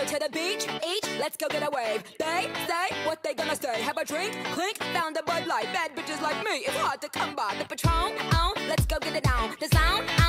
to the beach, each, let's go get a wave. They say what they gonna say. Have a drink, clink, found a Bud Light. Bad bitches like me, it's hard to come by. The Patron, on, let's go get it down. The sound,